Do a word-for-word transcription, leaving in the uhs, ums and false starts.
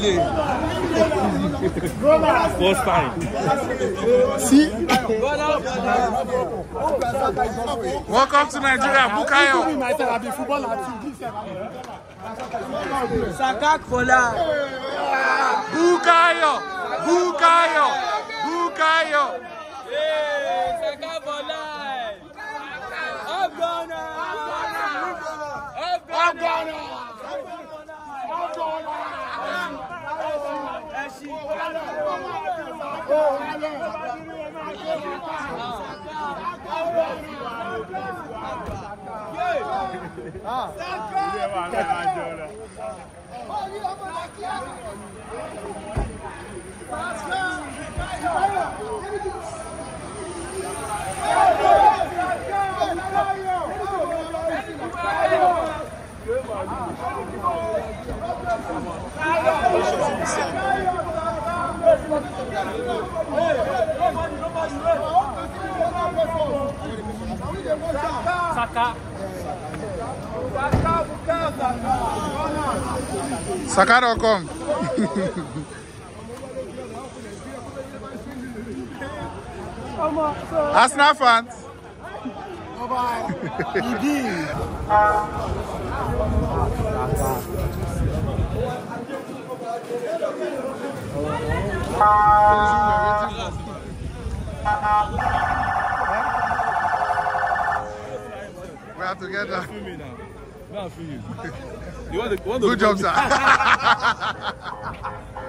day. First time. See? Welcome to Nigeria, Bukayo. Sakak Fola. Bukayo. Bukayo. Bukayo. Hey, Sakak Fola. Afghana. Afghana. Saka. Saka don't come. Arsenal fans. We are together. You want the, you want the Good job, sir.